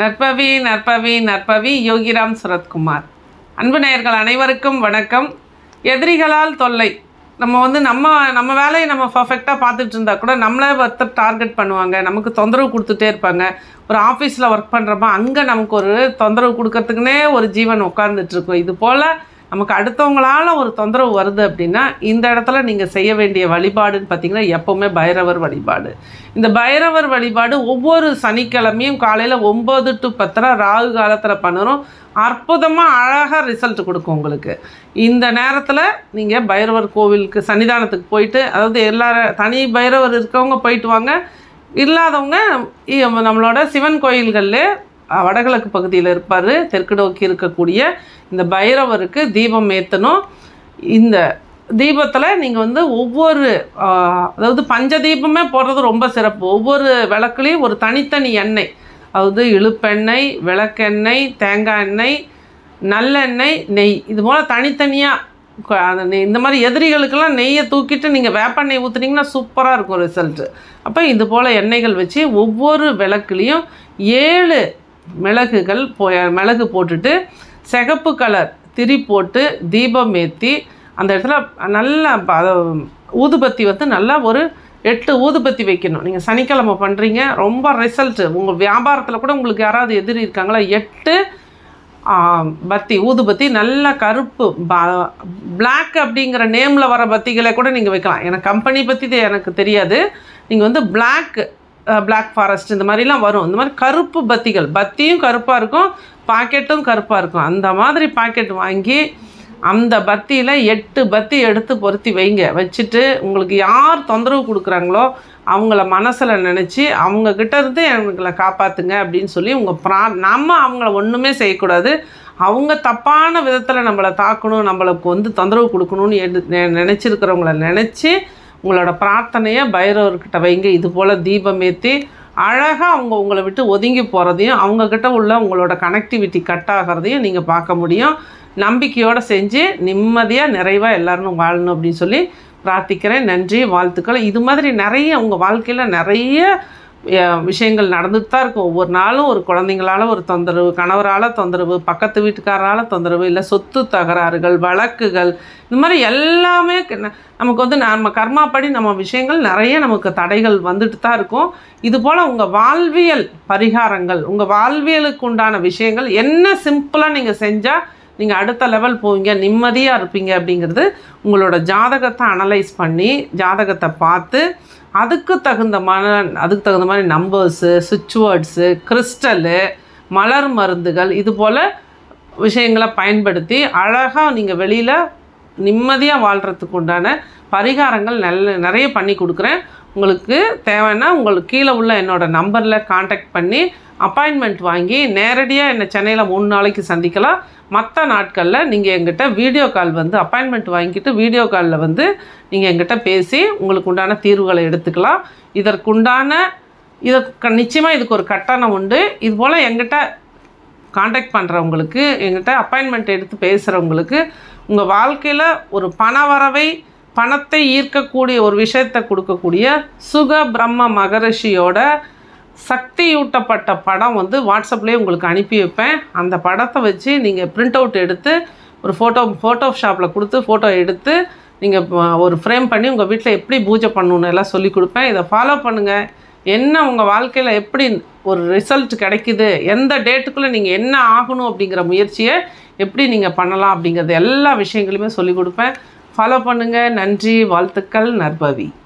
narpavi narpavi narpavi Yogiram Suratkumar. அன்பு நேயர்கள் அனைவருக்கும் வணக்கம். எதிரிகளால் தொல்லை. நம்ம வேலையை நம்ம பர்ஃபெக்டாக பார்த்துட்டு இருந்தால் கூட நம்மளே ஒருத்தர் டார்கெட் பண்ணுவாங்க, நமக்கு தொந்தரவு கொடுத்துட்டே இருப்பாங்க. ஒரு ஆஃபீஸில் ஒர்க் பண்ணுறப்ப அங்கே நமக்கு ஒரு தொந்தரவு கொடுக்கறதுக்குன்னே ஒரு ஜீவன் உட்கார்ந்துட்டுருக்கும். இது போல் நமக்கு அடுத்தவங்களால் ஒரு தொந்தரவு வருது அப்படின்னா இந்த இடத்துல நீங்கள் செய்ய வேண்டிய வழிபாடுன்னு பார்த்திங்கன்னா எப்போவுமே பைரவர் வழிபாடு. இந்த பைரவர் வழிபாடு ஒவ்வொரு சனிக்கிழமையும் காலையில் 9 to 10 ராகு காலத்தில் பண்ணணும். அற்புதமாக அழகாக ரிசல்ட் கொடுக்கும் உங்களுக்கு. இந்த நேரத்தில் நீங்கள் பைரவர் கோவிலுக்கு சன்னிதானத்துக்கு போயிட்டு, அதாவது எல்லாரும் தனி பைரவர் இருக்கவங்க போயிட்டு வாங்க, இல்லாதவங்க நம்மளோட சிவன் கோயில்களில் வடகிழக்கு பகுதியில் இருப்பார், தெற்கு நோக்கி இருக்கக்கூடிய இந்த பைரவருக்கு தீபம் ஏற்றணும். இந்த தீபத்தில் நீங்கள் ஒவ்வொரு அதாவது பஞ்ச தீபமே போடுறது ரொம்ப சிறப்பு. ஒவ்வொரு விளக்குலேயும் ஒரு தனித்தனி எண்ணெய், அதாவது இழுப்பெண்ணெய், விளக்கெண்ணெய், தேங்காய் எண்ணெய், நல்லெண்ணெய், நெய், இது போல் தனித்தனியாக இந்த மாதிரி எதிரிகளுக்கெல்லாம் நெய்யை தூக்கிட்டு நீங்கள் வேப்பெண்ணெய் ஊற்றுனீங்கன்னா சூப்பராக இருக்கும் ரிசல்ட்டு. அப்போ இது போல் எண்ணெய்கள் வச்சு ஒவ்வொரு விளக்குலேயும் 7 மிளகு போட்டுட்டு சிகப்பு கலர் திரி போட்டு தீபம் ஏற்றி அந்த இடத்துல நல்லா ஊதுபத்தி நல்லா ஒரு 8 ஊதுபத்தி வைக்கணும். நீங்கள் சனிக்கிழமை பண்ணுறீங்க, ரொம்ப ரிசல்ட்டு. உங்கள் வியாபாரத்தில் கூட உங்களுக்கு யாராவது எதிரி இருக்காங்களா, 8 ஊதுபத்தி நல்லா கருப்பு பிளாக் அப்படிங்கிற நேமில் வர பத்திகளை கூட நீங்கள் வைக்கலாம். எனக்கு கம்பெனி பற்றி எனக்கு தெரியாது. நீங்கள் பிளாக் ஃபாரஸ்ட் இந்த மாதிரிலாம் வரும். இந்த மாதிரி கருப்பு பத்தியும் கருப்பாக இருக்கும், பாக்கெட்டும் கருப்பாக இருக்கும். அந்த மாதிரி பாக்கெட் வாங்கி அந்த பத்தியில் 8 பத்தி எடுத்து பொருத்தி வைங்க. வச்சுட்டு உங்களுக்கு யார் தொந்தரவு கொடுக்குறாங்களோ அவங்கள மனசில் நினச்சி அவங்கக்கிட்ட இருந்து எங்களை காப்பாற்றுங்க அப்படின்னு சொல்லி நம்ம அவங்கள ஒன்றுமே செய்யக்கூடாது. அவங்க தப்பான விதத்தில் நம்மளை தாக்கணும், நம்மளுக்கு தொந்தரவு கொடுக்கணும்னு நினச்சிருக்கிறவங்கள நினச்சி உங்களோட பிரார்த்தனையை பைரவர்கிட்ட வைங்க. இது போல் தீபம் ஏற்றி அழகாக உங்களை விட்டு ஒதுங்கி போகிறதையும் அவங்கக்கிட்ட உள்ள உங்களோட கனெக்டிவிட்டி கட் ஆகிறதையும் நீங்கள் பார்க்க முடியும். நம்பிக்கையோடு செஞ்சு நிம்மதியாக நிறைவாக எல்லோரும் வாழணும் அப்படின்னு சொல்லி பிரார்த்திக்கிறேன். நன்றி, வாழ்த்துக்கள். இது மாதிரி நிறைய உங்கள் வாழ்க்கையில் நிறைய விஷயங்கள் நடந்துட்டு தான் இருக்கும். ஒவ்வொரு நாளும் ஒரு குழந்தைங்களால் ஒரு தொந்தரவு, கணவரால் தொந்தரவு, பக்கத்து வீட்டுக்காரரால் தொந்தரவு, இல்லை சொத்து தகராறுகள், வழக்குகள், இந்த மாதிரி எல்லாமே நமக்கு நம்ம கர்மாப்படி நம்ம விஷயங்கள் நிறைய நமக்கு தடைகள் வந்துட்டு தான் இருக்கும். இதுபோல் உங்கள் வாழ்வியல் பரிகாரங்கள், உங்கள் வாழ்வியலுக்கு உண்டான விஷயங்கள் என்ன சிம்பிளாக நீங்கள் செஞ்சால் நீங்கள் அடுத்த லெவல் போவீங்க, நிம்மதியாக இருப்பீங்க அப்படிங்கிறது உங்களோட ஜாதகத்தை அனலைஸ் பண்ணி ஜாதகத்தை பார்த்து அதுக்கு தகுந்த மாதிரி நம்பர்ஸு, ஸ்விட்ச்வேர்ட்ஸு, கிறிஸ்டலு, மலர் மருந்துகள், இது போல் விஷயங்களை பயன்படுத்தி அழகாக நீங்கள் வெளியில் நிம்மதியாக வாழ்கிறதுக்கு உண்டான பரிகாரங்கள் நிறைய பண்ணி கொடுக்குறேன். உங்களுக்கு தேவைன்னா உங்களுக்கு கீழே உள்ள என்னோடய நம்பரில் காண்டாக்ட் பண்ணி அப்பாயின்மெண்ட் வாங்கி நேரடியாக என்னை சென்னையில் 3 நாளைக்கு சந்திக்கலாம். மற்ற நாட்களில் நீங்கள் எங்கிட்ட வீடியோ கால் அப்பாயின்மெண்ட் வாங்கிக்கிட்டு வீடியோ காலில் நீங்கள் எங்கிட்ட பேசி உங்களுக்கு உண்டான தீர்வுகளை எடுத்துக்கலாம். நிச்சயமாக இதுக்கு ஒரு கட்டணம் உண்டு. இது போல் எங்கிட்ட காண்டாக்ட் பண்ணுறவங்களுக்கு, எங்கிட்ட அப்பாயின்மெண்ட் எடுத்து பேசுகிறவங்களுக்கு உங்கள் வாழ்க்கையில் ஒரு பணத்தை ஈர்க்கக்கூடிய ஒரு விஷயத்தை கொடுக்கக்கூடிய சுக பிரம்ம மகரிஷியோட சக்தியூட்டப்பட்ட படம் வாட்ஸ்அப்லேயே உங்களுக்கு அனுப்பி வைப்பேன். அந்த படத்தை வச்சு நீங்கள் பிரிண்ட் அவுட் எடுத்து ஒரு ஃபோட்டோ ஷாப்பில் கொடுத்து ஃபோட்டோ எடுத்து நீங்கள் ஒரு ஃப்ரேம் பண்ணி உங்கள் வீட்டில் எப்படி பூஜை பண்ணணுன்னு எல்லாம் சொல்லி கொடுப்பேன். இதை ஃபாலோ பண்ணுங்கள். என்ன உங்கள் வாழ்க்கையில் எப்படி ஒரு ரிசல்ட் கிடைக்குது, எந்த டேட்டுக்குள்ளே நீங்கள் என்ன ஆகணும் அப்படிங்கிற முயற்சியை எப்படி நீங்கள் பண்ணலாம் அப்படிங்கிறது எல்லா விஷயங்களையுமே சொல்லி கொடுப்பேன். ஃபாலோ பண்ணுங்கள். நன்றி, வாழ்த்துக்கள், நற்பவி.